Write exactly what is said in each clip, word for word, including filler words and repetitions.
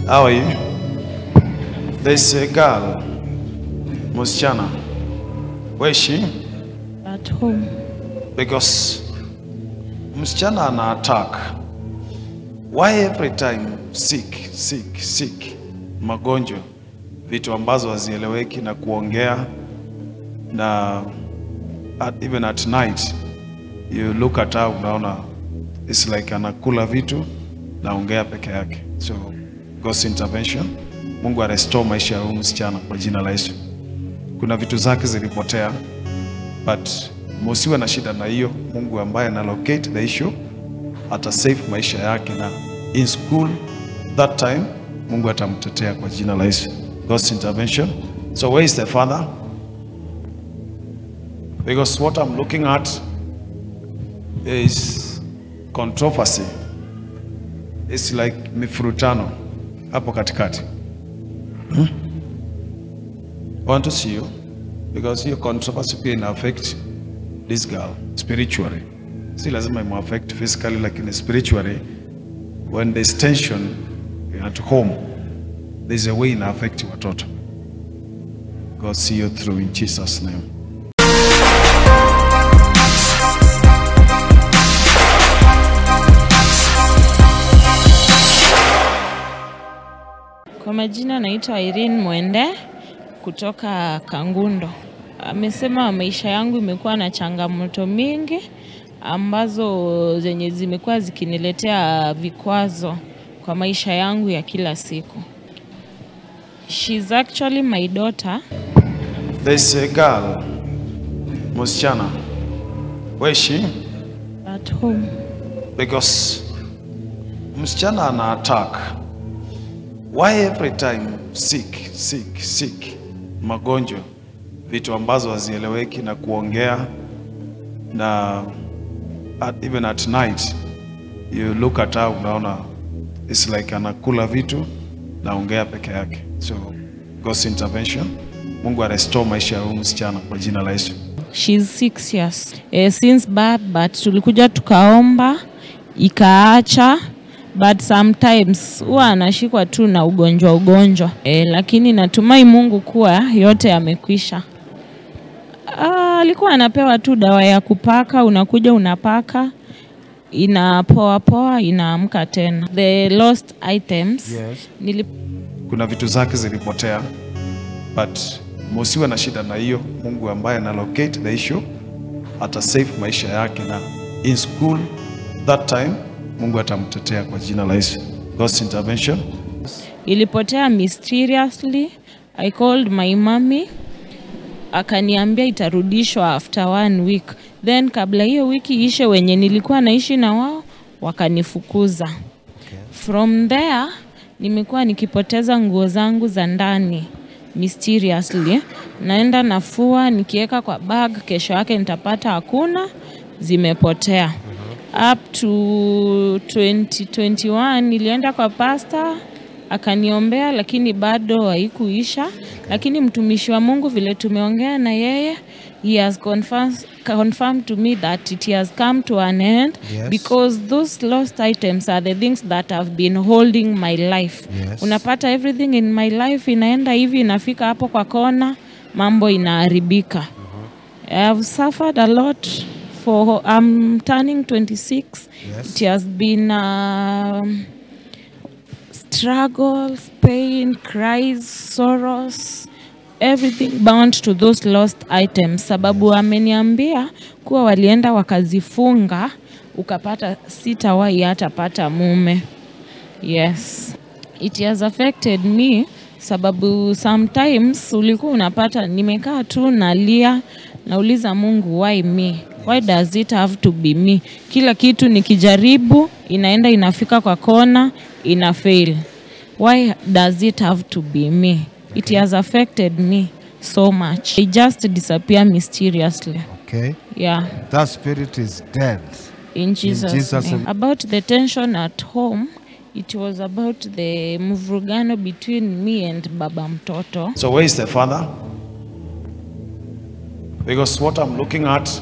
How are you? There's a girl, Musichana. Where is she? At home. Because Musichana ana attack. Why every time sick, sick, sick? Magonjwa, vitu ambazo hazieleweki na kuongea na at, even at night you look at her unaona it's like anakula vitu naongea peke yake. So God's intervention, Mungu a restore maisha ya huyu msichana kwa jina la Yesu. Kuna vitu zake zilipotea, but musiwe na shida na hiyo. Mungu ambaye ana locate the issue ata save maisha yake, na in school that time Mungu atamtetea kwa jina la Yesu. God's intervention. So where is the father? Because what I'm looking at is controversy. It's like mifurutano hapo katikati. Hmm? I want to see you because your controversy can affect this girl spiritually. Si lazima imu affect physically, lakini spiritually when there's tension at home, there's a way in affect watoto. God see you through in Jesus' name. Kwa majina naitwa Irene Mwende kutoka Kangundo. Amesema maisha yangu imekuwa na changamoto mingi ambazo zenye zimekuwa zikiniletea vikwazo kwa maisha yangu ya kila siku. She's actually my daughter. There's a girl, Musichana. Where is she? At home. Because Musichana ana attack. Why every time sick, sick, sick? Magonjwa, vitu ambazo hazieleweki na kuongea na at, even at night you look at her unaona it's like anakula vitu naongea peke yake. So God's intervention, Mungu a restore maisha ya huyu msichana kwa jina la Yesu. She's six years. Eh, since birth, but tulikuja tukaomba ikaacha, but sometimes huwa anashikwa tu na ugonjwa ugonjwa. Eh, lakini natumai Mungu kuwa yote yamekwisha. Ah, alikuwa anapewa tu dawa ya kupaka, unakuja unapaka, inapoa poa, inaamka tena. The lost items. Yes. Nilip... Kuna vitu zake zilipotea, but musiwe na shida na hiyo. Mungu ambaye ana locate the issue ata save maisha yake, na in school that time Mungu atamtetea kwa jina la Yesu. God's intervention. Ilipotea mysteriously. I called my mommy. Akaniambia itarudishwa after one week. Then kabla hiyo wiki ishe, wenye nilikuwa naishi na wao wakanifukuza. Okay. From there nimekuwa nikipoteza nguo zangu za ndani mysteriously. Naenda nafua, nikiweka kwa bag, kesho yake nitapata hakuna, zimepotea. Uh-huh. Up to twenty twenty-one nilienda kwa pastor akaniombea, lakini bado haikuisha. Lakini mtumishi wa Mungu vile tumeongea na yeye, he has confirmed, confirmed to me that it has come to an end. Yes. Because those lost items are the things that have been holding my life. Yes. Unapata everything in my life inaenda hivi, inafika hapo kwa kona, mambo inaharibika. Uh-huh. I have suffered a lot for, I'm turning twenty-six. Yes. It has been um, struggles, pain, cries, sorrows, everything bound to those lost items. Sababu ameniambia kuwa walienda wakazifunga, ukapata sitawahi hata pata mume. Yes. It has affected me sababu sometimes ulikuwa unapata nimekaa tu nalia, nauliza Mungu, why me? Why does it have to be me? Kila kitu nikijaribu inaenda inafika kwa kona, ina fail. Why does it have to be me? It has affected me so much. It just disappear mysteriously. Okay. Yeah. That spirit is dead. In Jesus', In Jesus' name. name. About the tension at home, it was about the mvurugano between me and baba mtoto. So where is the father? Because what I'm looking at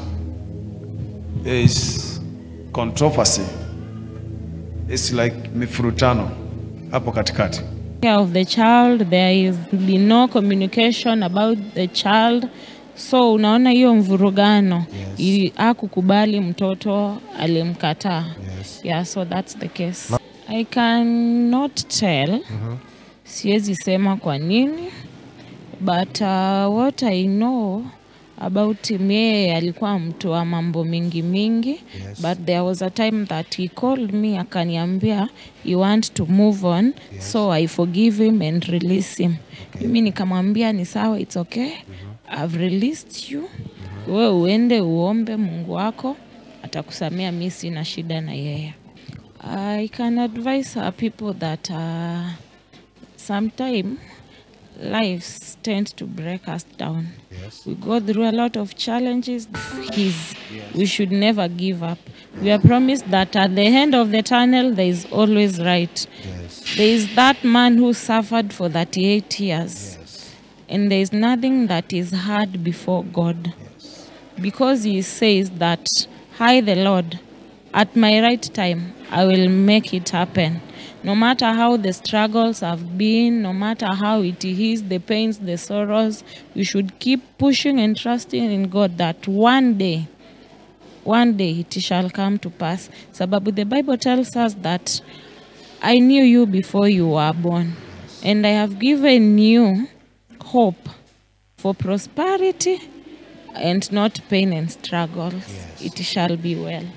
is controversy. It's like mifurutano hapo katikati. care of the child, there is be no communication about the child. So unaona hiyo mvurugano. Yes. Hakukubali mtoto, alimkataa. Yes. Yeah, so that's the case. No. I cannot tell. Mhm. Siwezi sema kwa nini. But uh, what I know about him, yeye alikuwa mtu wa mambo mingi mingi. Yes. But there was a time that he called me akaniambia you want to move on. Yes. So I forgive him and release him. Okay. Mimi nikamwambia ni sawa, it's okay. Mm-hmm. I've released you. Mm-hmm. Wewe uende uombe Mungu wako atakusamea, mimi sina shida na yeye. I can advise our people that uh, sometime lives tend to break us down. Yes. We go through a lot of challenges. His, yes. We should never give up. We are promised that at the end of the tunnel, there is always light. Yes. There is that man who suffered for thirty-eight years. Yes. And there is nothing that is hard before God. Yes. Because he says that, I, the Lord, at my right time, I will make it happen. No matter how the struggles have been, no matter how it is, the pains, the sorrows, we should keep pushing and trusting in God that one day, one day it shall come to pass. Sababu the Bible tells us that I knew you before you were born, and I have given you hope for prosperity and not pain and struggles. Yes. It shall be well.